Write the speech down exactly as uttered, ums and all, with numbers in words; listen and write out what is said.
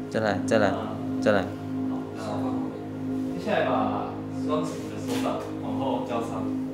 再来，再来，再来。 好，那接下来把双手的手掌往后交叉。